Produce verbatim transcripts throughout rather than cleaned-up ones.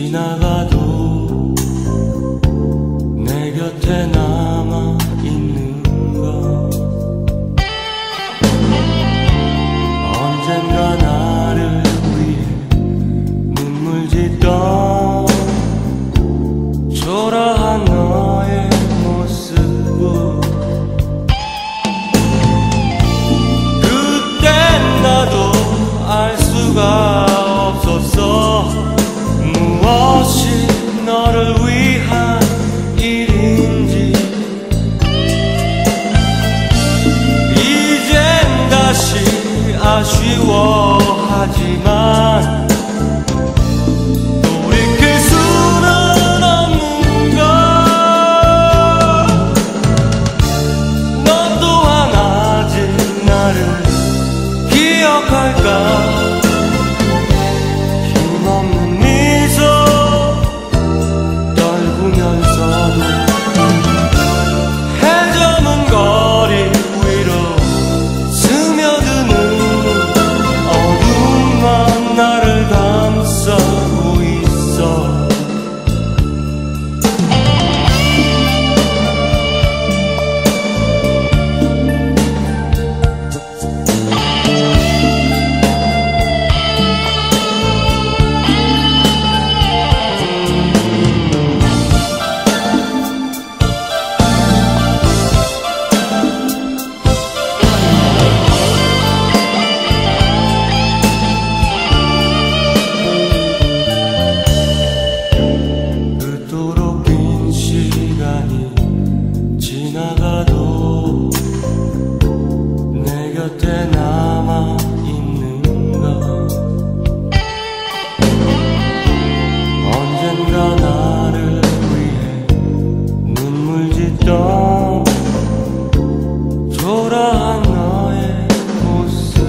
지나가도 내 곁에 남아 있는 것, 언젠가 나를 위해 눈물 짓던 초라한 너의 모습, 그땐 나도 알 수가 없었어. 무엇이 너를 위한 일인지 이젠 다시 아쉬워하지만 돌이킬 수는 없는 걸. 너 또한 아직 나를 기억할까? 지나가도 내 곁에 남아 있는 것, 언젠가 나를 위해 눈물 짓던 초라한 너의 모습,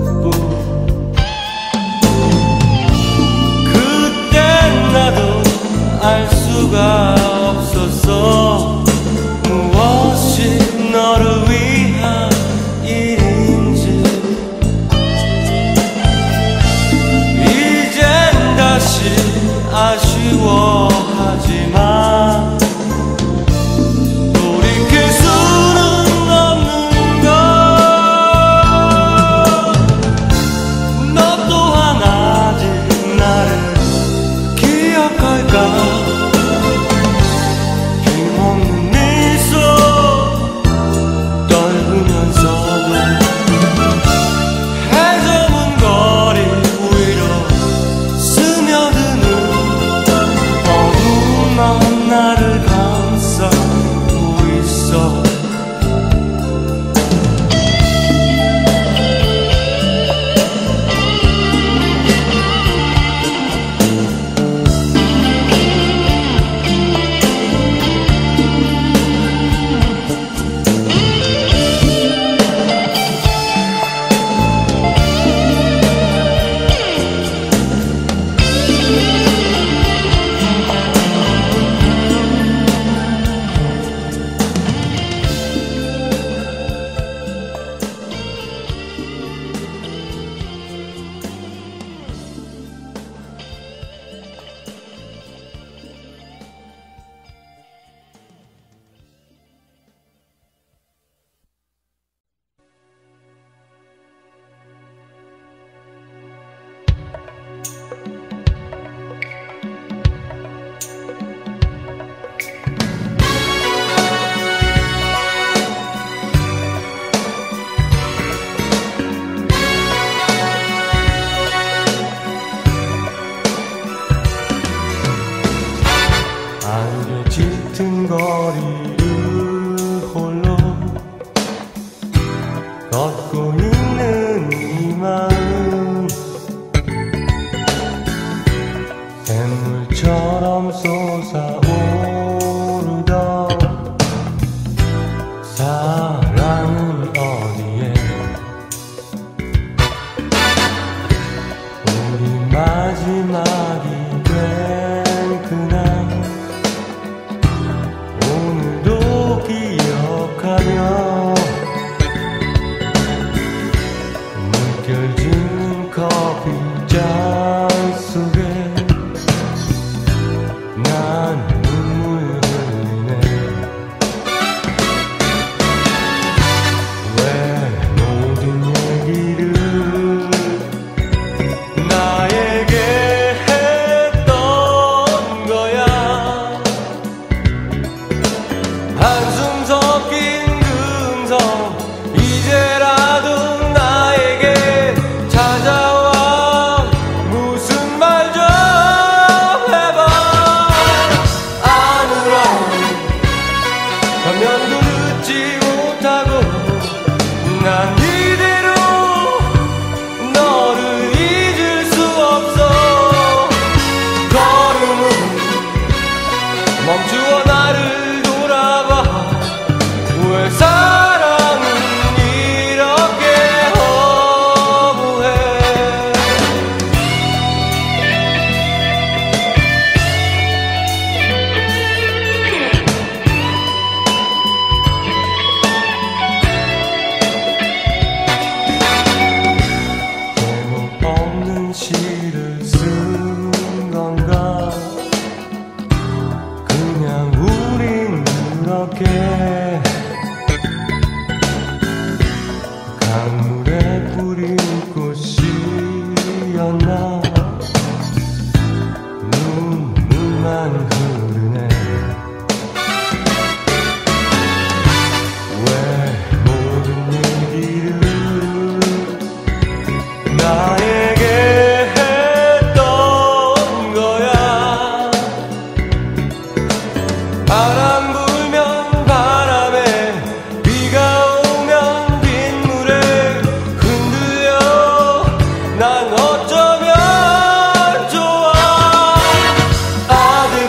그땐 나도 알 수가 없었어. 무엇이 너를 위한 일인지 이젠 다시 아쉬워하지만 돌이킬 수는 없는 걸. 너 또한 아직 나를 기억할까? 나를 감싸고 있어. 안개 짙은 거리를 홀로 걷고 있는 이 마음, 샘물처럼 솟아오르던 사랑은 어디에? 우리 마지막이 된 그날 오늘도 기억하며 물결 짓는 커피잔 속에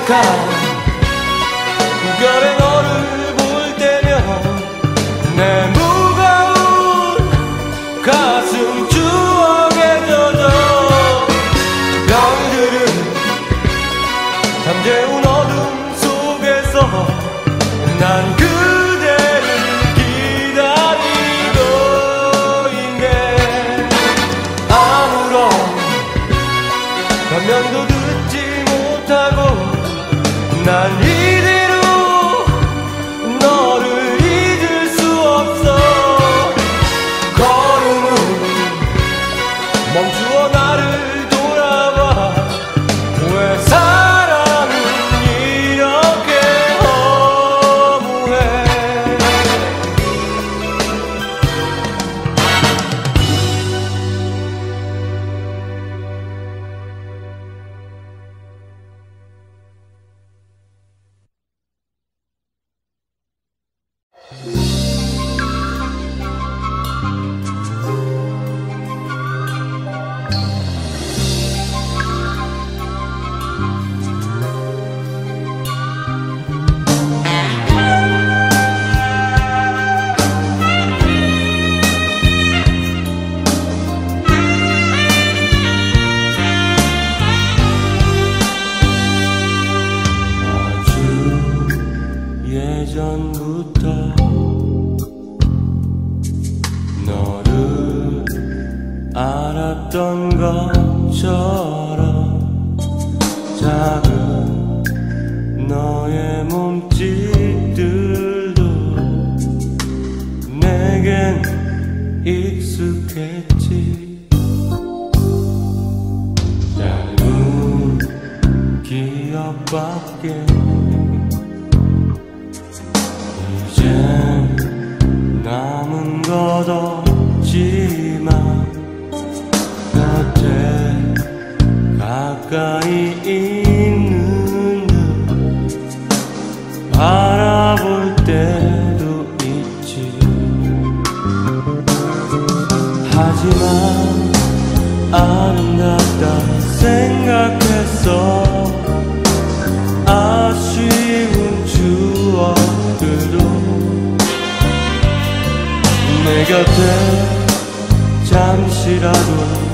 깜찍한 별의 너를 볼 때면 내 무거운 가슴 추억에 젖어 별들은 잠재운 어둠 속에서 난 그대를 기다리고 있네. 아무런 변명도 듣지 못하고 난 이대로 너를 잊을 수 없어. 걸음은 멈추어 나를 돌아봐. 왜 사랑은 이렇게 허무해. 예전부터 너를 알았던 것처럼 작은 너의 몸짓들도 내겐 익숙했지. 짧은 기억밖에 남은 것 없지만 곁에 가까이 있는 듯 바라볼 때도 있지. 하지만 아름답다 생각했어. 아쉬운 추억들도 내 곁에 잠시라도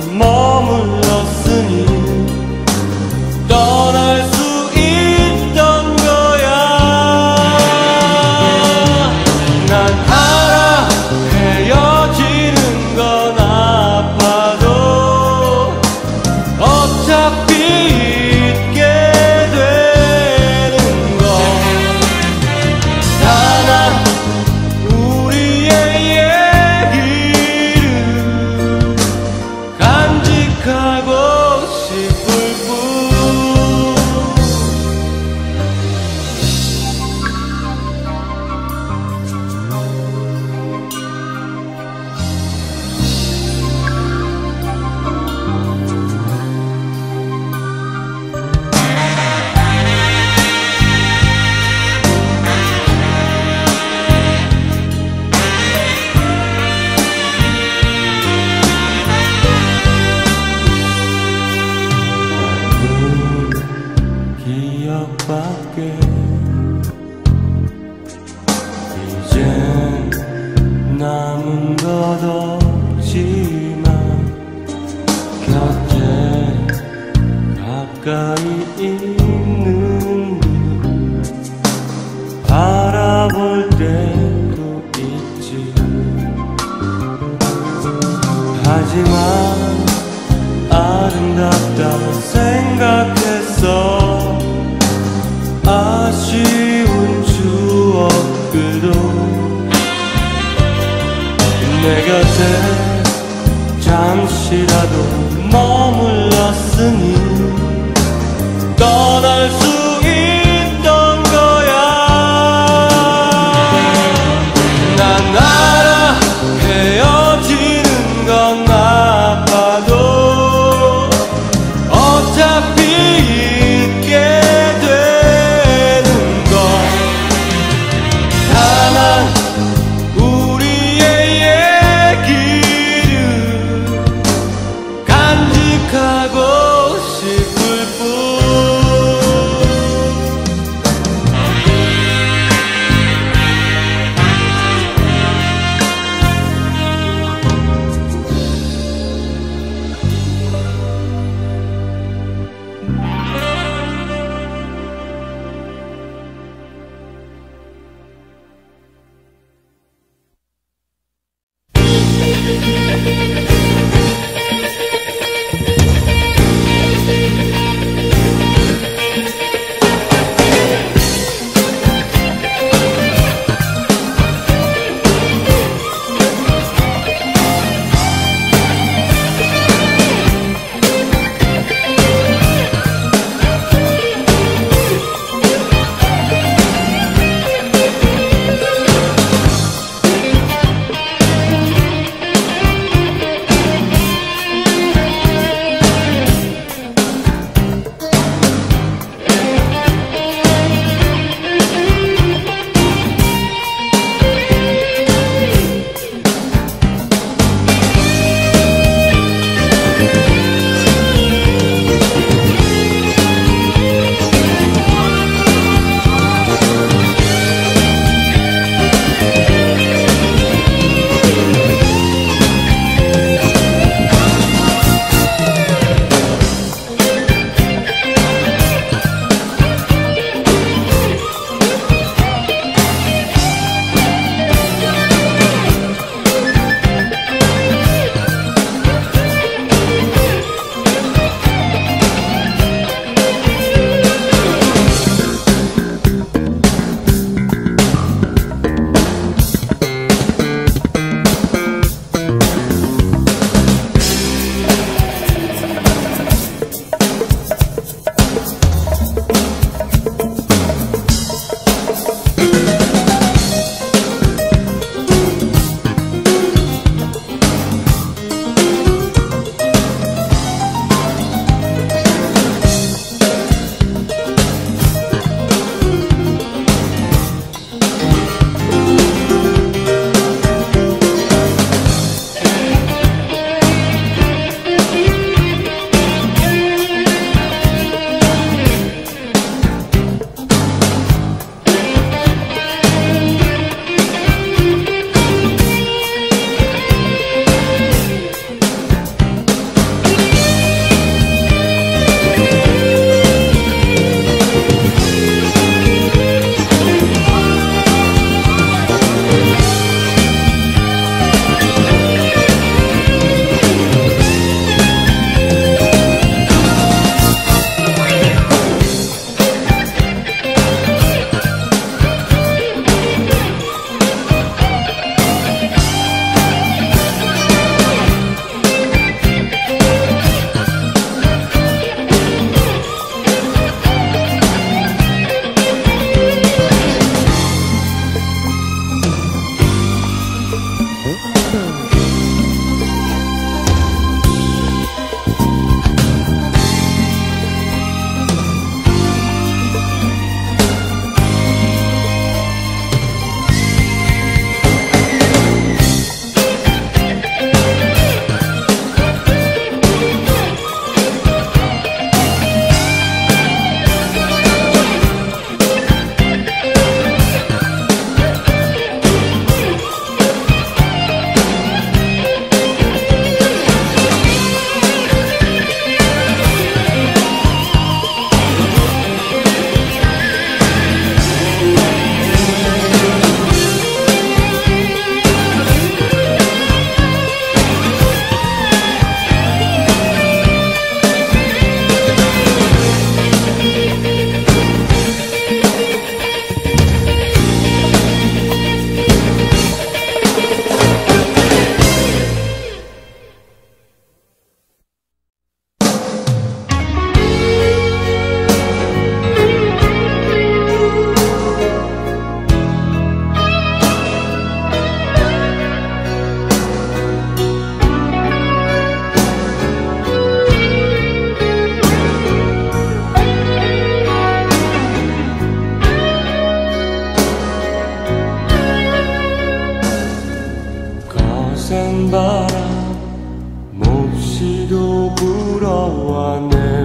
머물렀으니 떠날 수 있던 거야. 난 알아 헤어지는 건 아파도 어차피 잊게 되는 건 단 우리의 가고 싶을 뿐. 기억밖에 이젠 남은 것 없지만 곁에 가까이 있는 듯 바라볼 때도 있지. 하지만 아름답다 생각했어. 아쉬운 추억들도 내 곁에 잠시라도 머물렀으니 떠날 수 있던 거야. 난 알아 헤어지는 건 아파도 어차피 잊게 우리의 얘기를 간직하고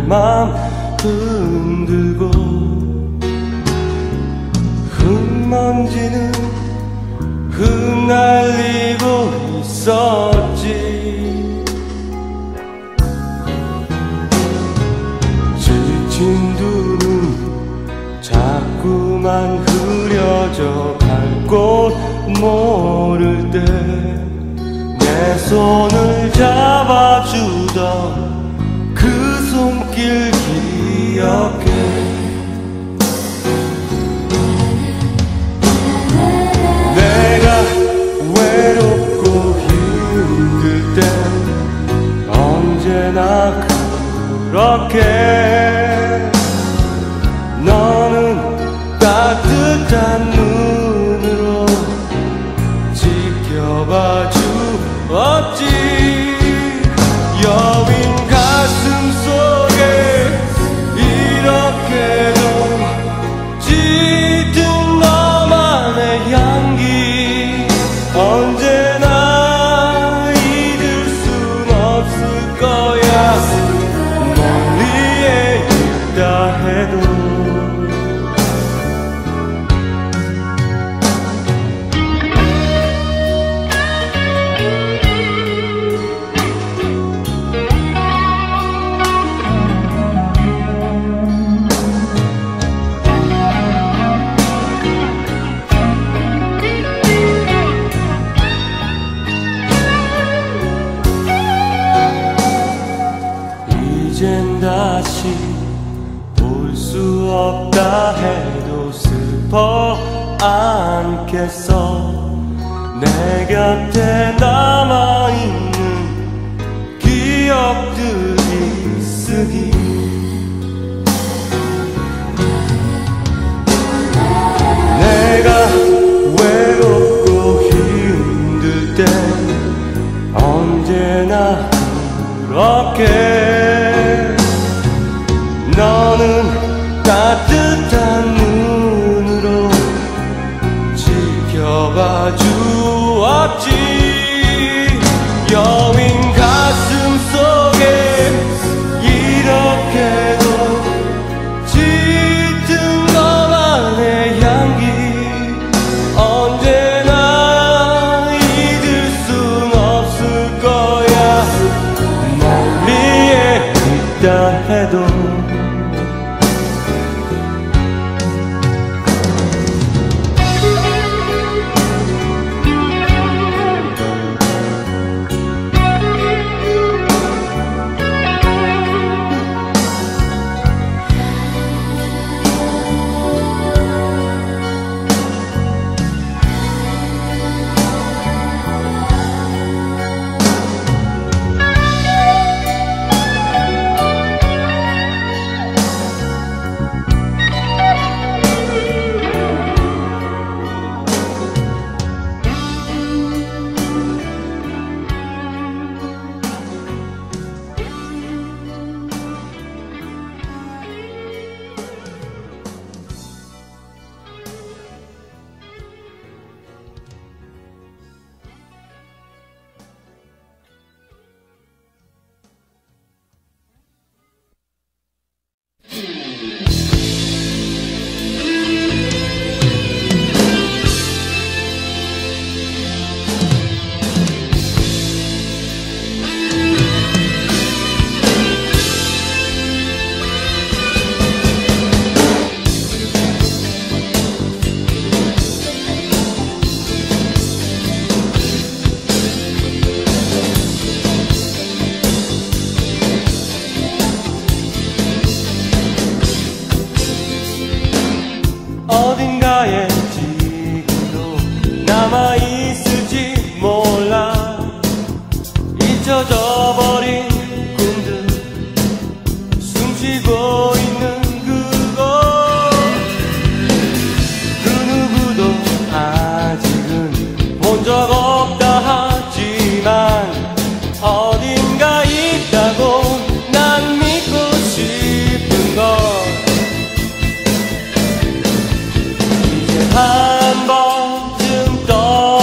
맘 흔들고 흙먼지는 흩날리고 있었지. 지친 두 눈 자꾸만 흐려져 갈 곳 모를 때 내 손을 잡아주던 그 손길 기억해. 내가 외롭고 힘들 땐 언제나 그렇게 너는 따뜻한 눈으로 지켜봐 주었지. 여윈 가슴 속에 이렇게도 짙은 너만의 향기 언제나 잊을 순 없을 거야. 멀리에 있다 해도. 이젠 다시 볼 수 없다 해도 슬퍼 않겠어. 내 곁에 남아있는 기억들이 있으니. 내가 외롭고 힘들 땐 언제나 그렇게 너는 따뜻한 눈으로 지켜봐 주었지. 여윈 가슴 속에 이렇게도 짙은 너만의 향기 언제나 잊을 순 없을 거야. 멀리에 있다 해도. 어딘가에 지금도 남아있을지 몰라. 잊혀져 버린 꿈들 숨쉬고 있는 그곳. 그 누구도 아직은 본 적 없다 하지만 어딘가 있다고 난 믿고 싶은 것. 한 번쯤 떠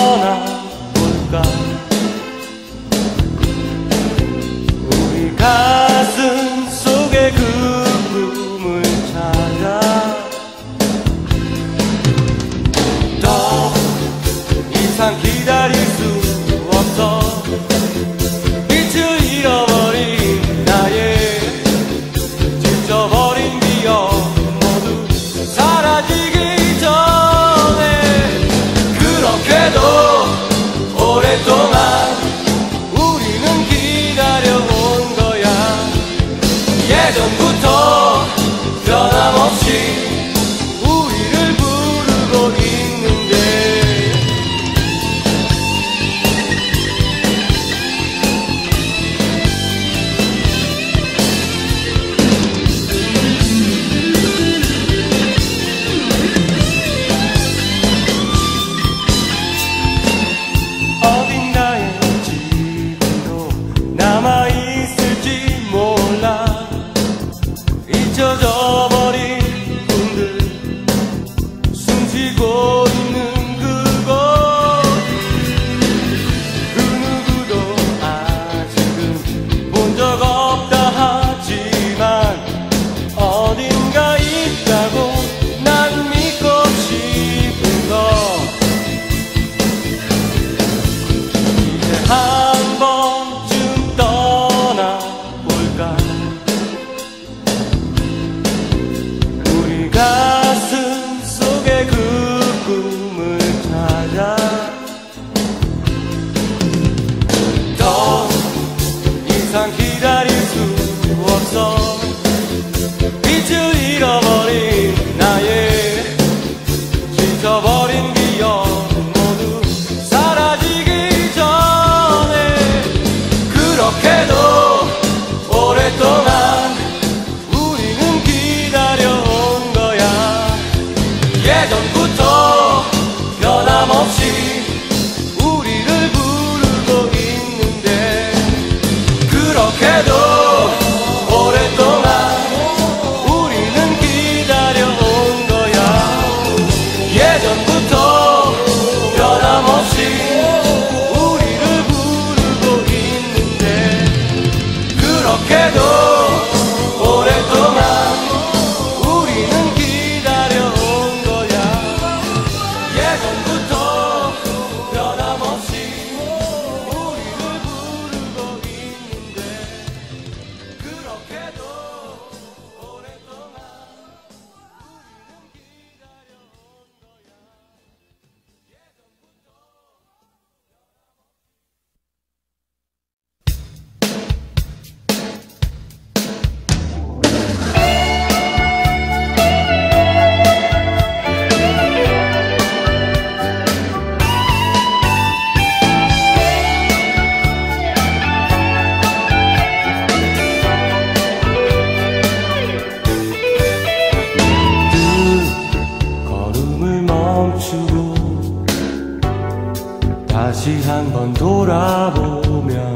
다시 한번 돌아보면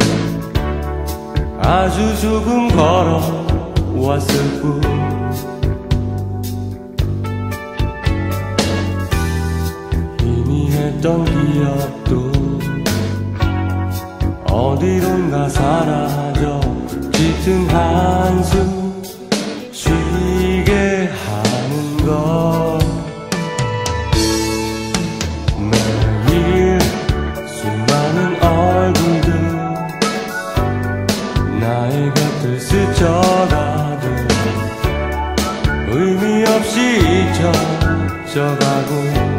아주 조금 걸어왔을 뿐. 희미했던 기억도 어디론가 사라져 짙은 한숨 쉬게 하는 것. 매일 수많은 얼굴들 나의 곁을 스쳐가도 의미 없이 잊혀져가고,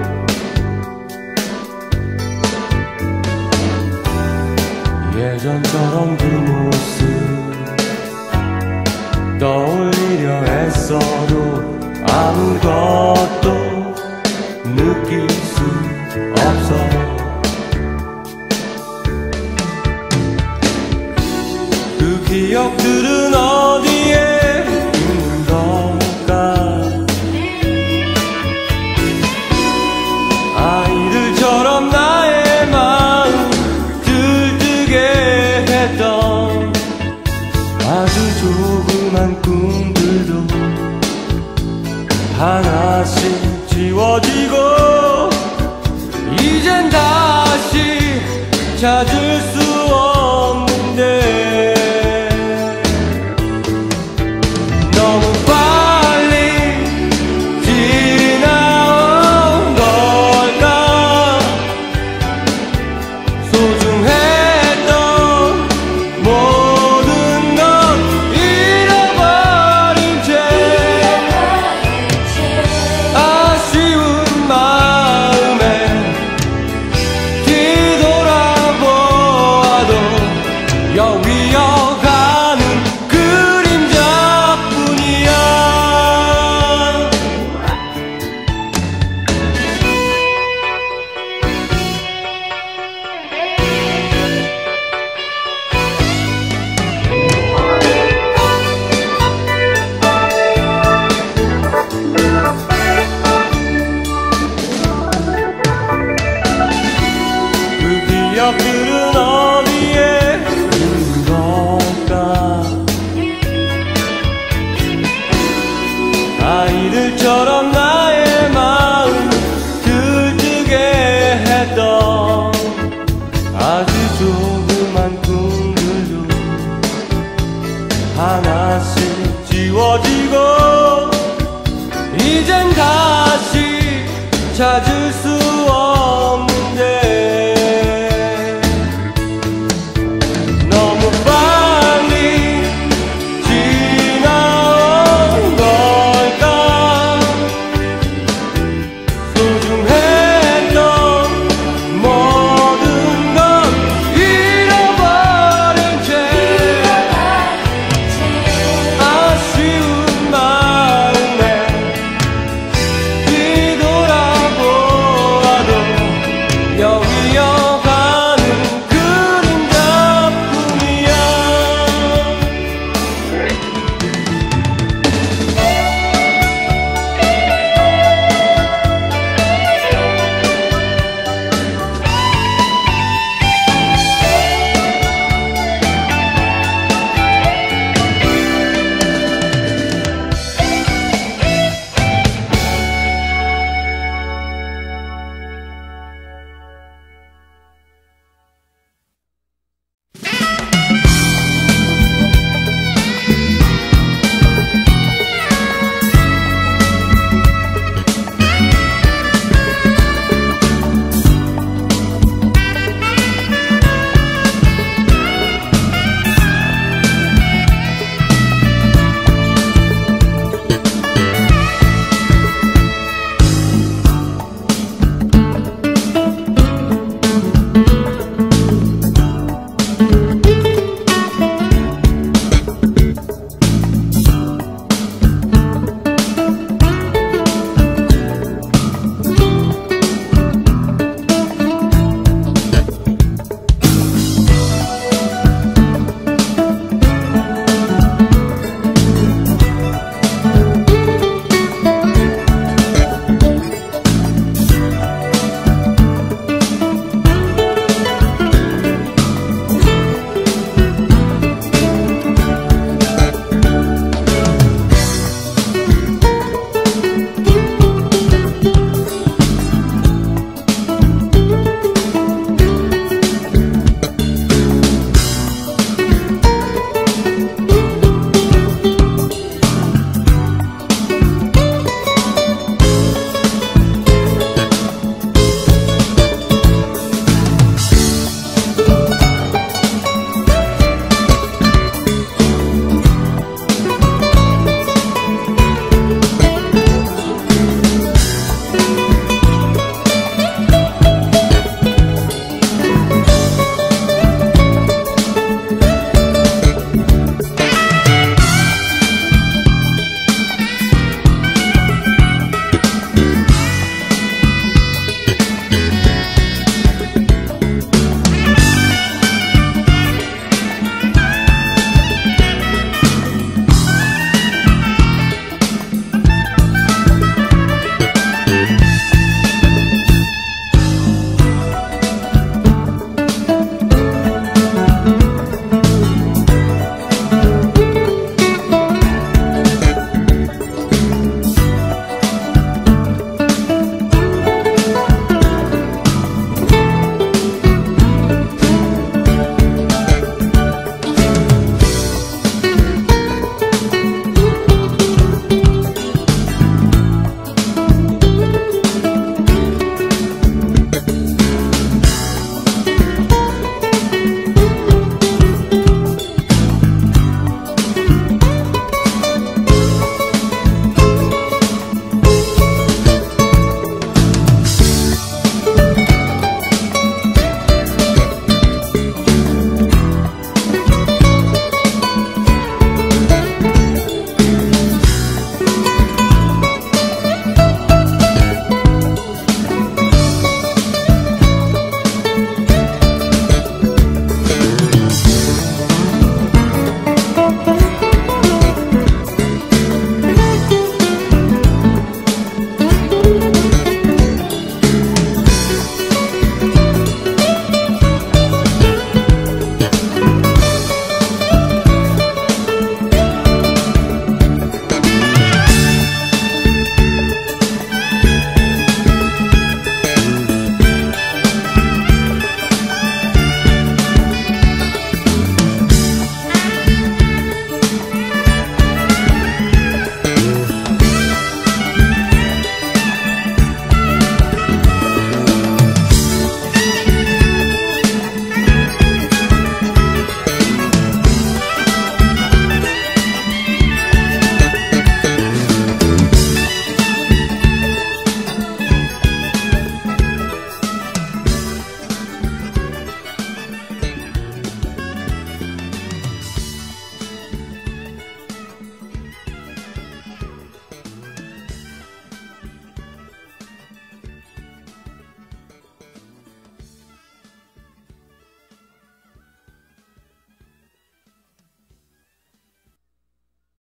예전처럼 그 모습 떠올리려 애써도 아무것도 느낄 수 없어. 그 기억들은 어디에 있는 걸까? 아이들처럼 나의 마음 들뜨게 했던 아주 조그만 꿈들도 하나씩 지워지고, 이젠 다시 찾을 수 없는데 너무 빨리 지나온 걸까? 소중했던 모든 것 잃어버린 채 아쉬운 마음에 뒤돌아보아도 여위어가는 그림자뿐이야. 그 기억들은 어디에 있는 걸까? 아이들처럼 나의 마음 들뜨게 했던 아주 조그만 꿈들도 하나씩 지워지고, 이젠 다시 찾을